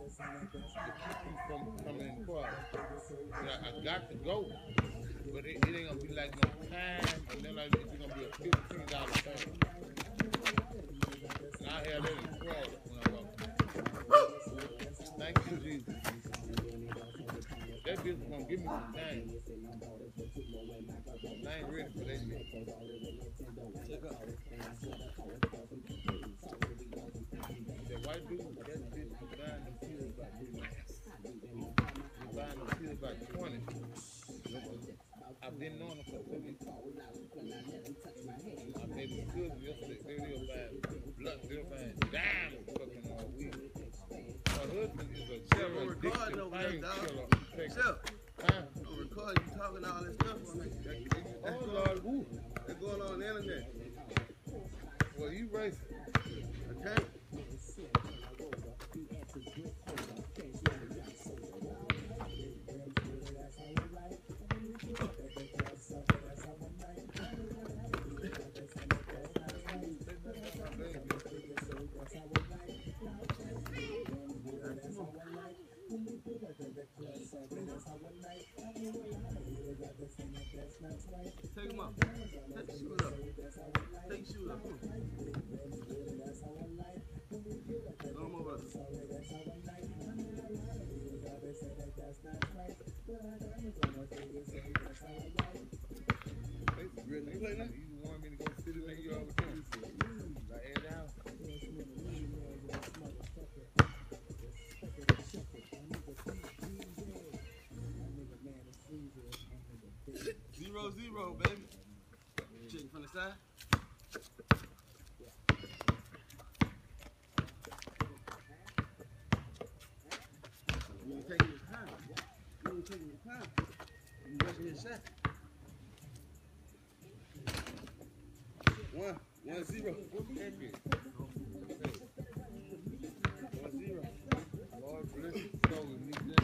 keep from coming in quiet. I got to go, but it ain't gonna be like no time, and then like it's gonna be a $15 thing. And I had that in quiet when I walked. Thank you, Jesus. That bitch gonna give me some time. I ain't ready for that shit. That white dude, that bitch was buying them pills by 3 months. He buying them pills by 20. I've been knowing them for 2 weeks. I made them pills yesterday. They'll buy blood, they'll buy dimes fucking weed. My husband is a I'm recording over there, dog. Chef, I'm recording you talking all this stuff on me. Oh, Lord, woo. That's going on the internet. Well, you racist. Okay? Take him up. Take your shoes up. Take your shoes up. Throw him over. You want me to go sit in there, you all the time. Like, head down. 0-0, baby. Chicken from the side. You ain't taking your time. You ain't taking your time. You rushing your shot. 1-0. 1-0. Lord bless you. So we need that.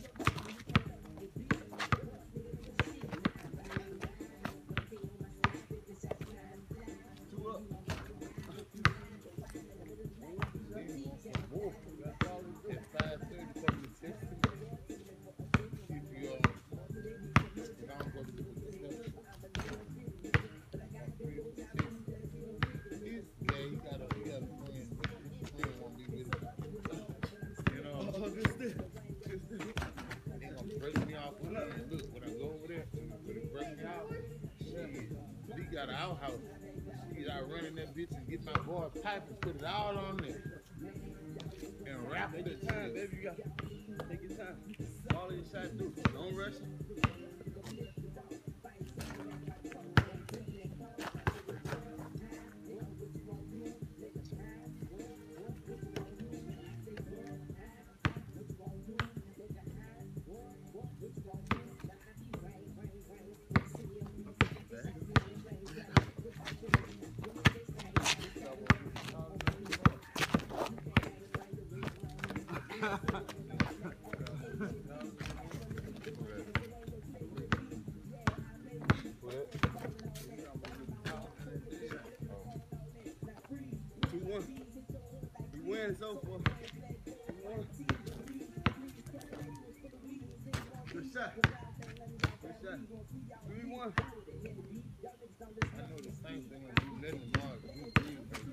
Got an outhouse. She out running that bitch and get my boy a pipe and put it all on there. And wrap it. Take your time, baby. You got to take your time. All of your shots do. Don't rush it. You win so far. Good shot. Good shot. 3-1. I know the same thing when you let them mark. You breathe hurt.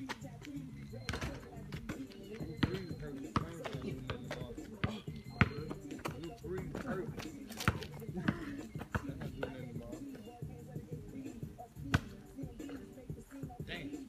You breathe hurt the same thing when you let them mark. You breathe hurt. That's not you letting them mark. Damn.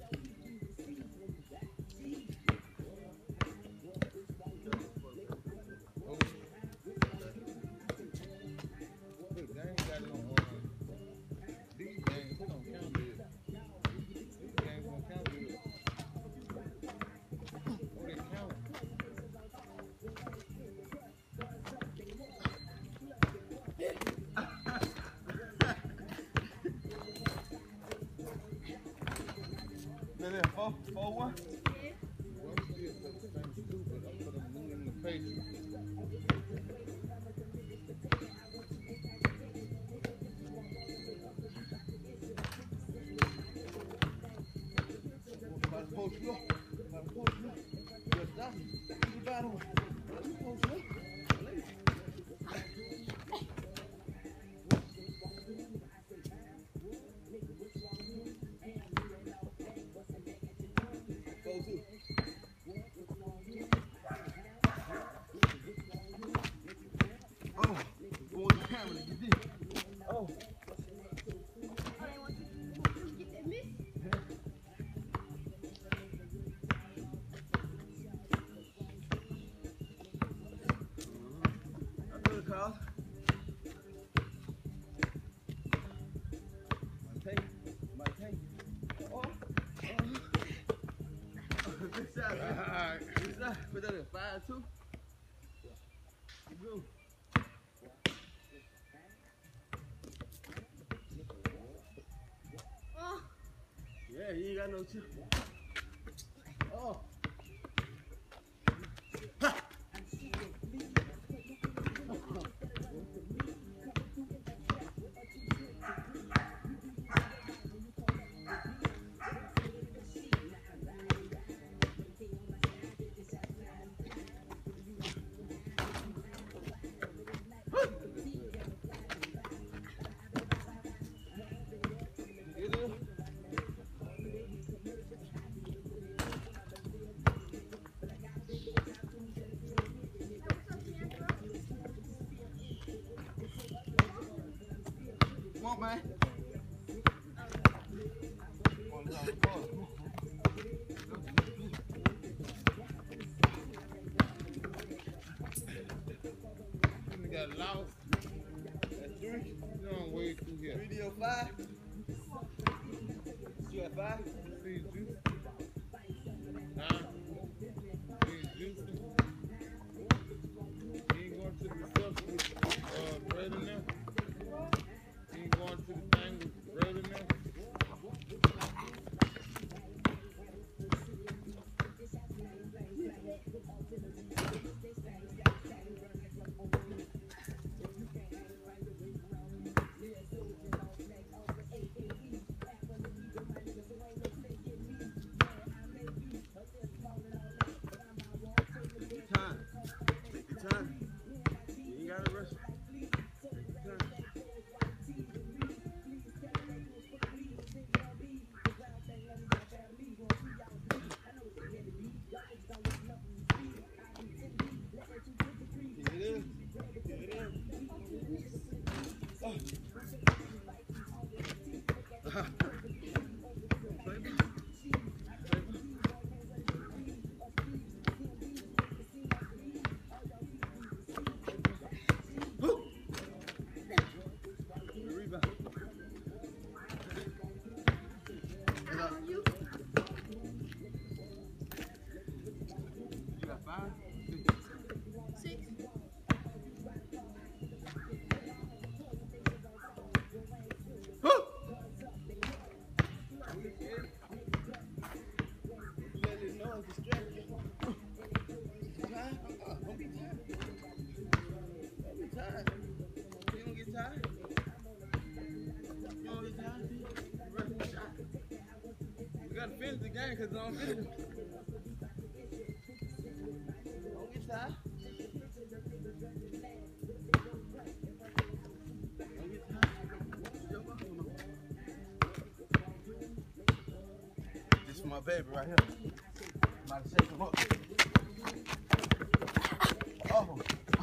Then 4-1. Post you up. Post you up. Just that. You battle. bit of it, 5-2. Go. Oh. Yeah, he ain't got no chip. Oh. Come on, man. You got lost at 3. You don't wait through here. 3D05. You got 5? See you. Huh? See you. You ain't going to the stuff with bread in there? You ain't going to the thing with bread in there? Time. Take your time. You ain't gotta rush. Take your time. Here it is. Here it is. Oh. You got 5? 6. Let it know it's distracting. Don't be tired. Don't be tired. You don't get tired. You don't get tired. You run the shot. We gotta finish the game because don't finish it. Don't get tired. Don't get tired. This is my baby right here. I'm about to shake him up. Oh.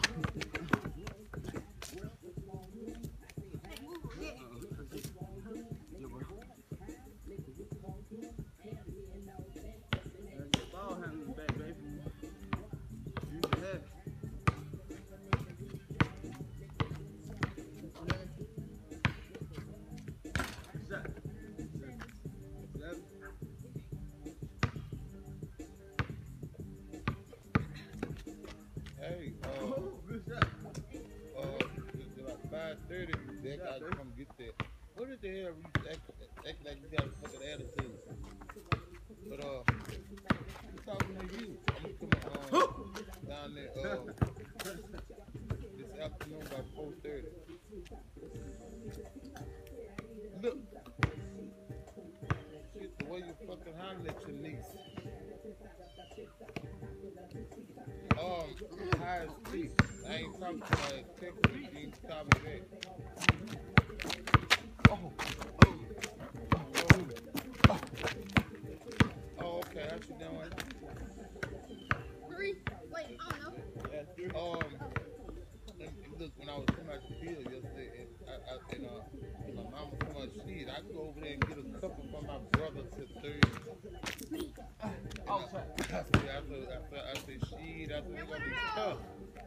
Ball handling back, baby. Use your head. Shot. 7. Hey, Oh, good shot. it's about 5:30. They got to come get that. What is the hell you act like you got a fucking attitude? But I'm talking to you. I'm coming down there this afternoon by 4:30. Look, shit, the way you fucking holler at your niece. High as speed. I ain't talking to her text me. You ain't call me back. Oh, okay. How you doing? 3. Wait, I don't know. That's 3. Look, when I was coming out the field yesterday, and my mama come out, shit, I go over there and get a couple for my brother to 30. I said, shit, I said, it's gonna be tough.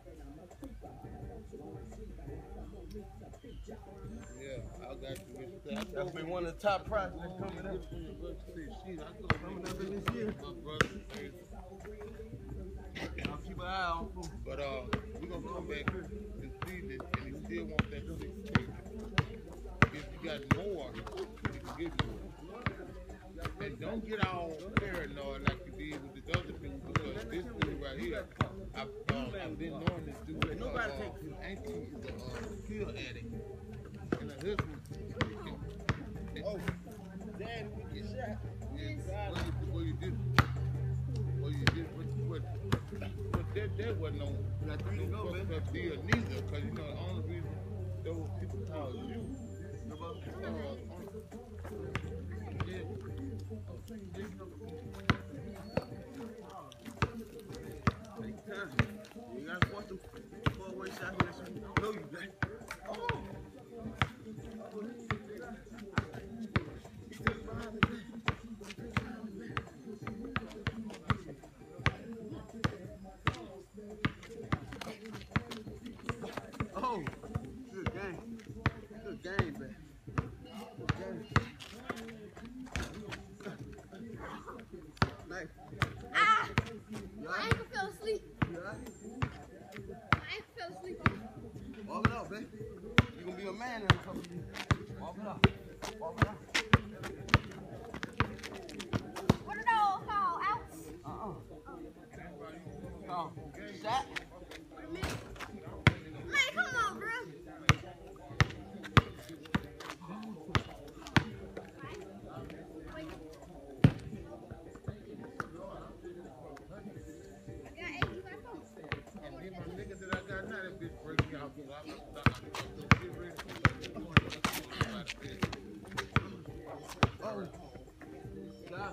Yeah, I got you. That's been one of the top prizes that's coming up. Shit, I go Coming up in this year. my brother, Wow. But we're gonna come back this season and he still wants that 16. If you got more, you can get more. And don't get all paranoid like you did with this other dude because this dude right here, I've been knowing this dude. Nobody takes you. Auntie is a pill addict. And her husband. Oh, Dad, we get shot. Well, you did. Well, you did. But that wasn't no fucked up deal neither, because you know the only reason those people call you. Take time. You gotta force them 4-way shots unless you know you got it. Oh! He took it behind the back. Oh! Good game. Good game, man. Good game. Nice. Ah! You My all right? ankle fell asleep. You all right? My ankle fell asleep. Walk it up, man. You're gonna be a man in a couple of years. Walk it up. Walk it up. What are those called? Outs? Call. Shot. What a minute. Man, come on, bro. Wait. I got 8, you got 4. And then my nigga that I got now, that bitch break me out. So I'm get ready to Oh. God.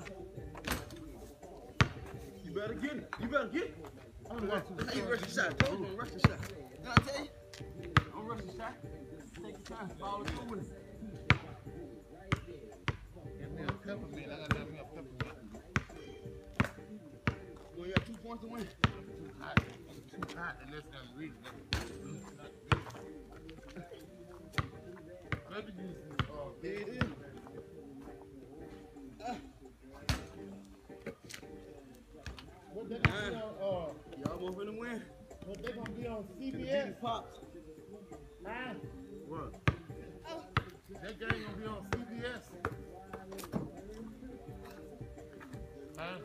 You better get it. You better get it. That's how you rush the shot. Don't rush the shot. Did I tell you? Don't rush the shot. Take your time. Follow through with it. Get me a peppermint. I gotta have me a peppermint. You only got 2 points to win. Too hot, and that's not reason. Maybe use this There it is. what they gonna be on? Y'all both finna win. What they gonna be on The CBS? Big Pops. Huh? What? Oh, That game gonna be on CBS. Huh?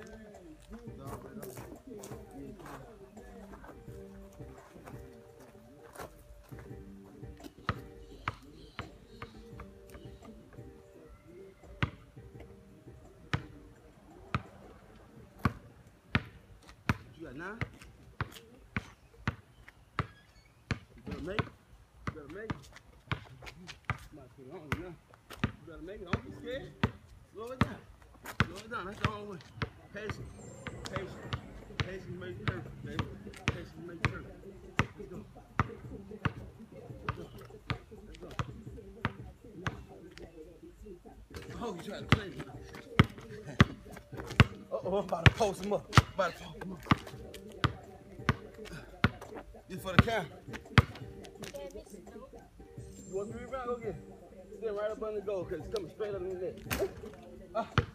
You got 9? You better make it. You better make it. Might put it on you now. You better make it. Don't be scared. Slow it down. Slow it down. That's the only way. Patience. Patience. Patience makes perfect, baby. Patience makes perfect. Let's go. Let's go. Oh, you trying to play me. Uh-oh, I'm about to post him up. About to post him up. This for the camera. You want 3 rounds? Go get it. Stand right up under the goal because it's coming straight up in the net.